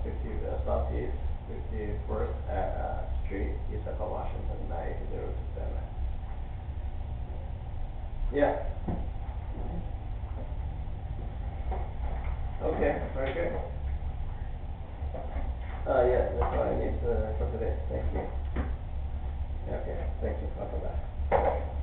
Southeast 51st Street, East Washington, 98067. Yeah. Okay, very good. Yeah, that's all I need for today. Thank you. Okay, thank you. I'll come back.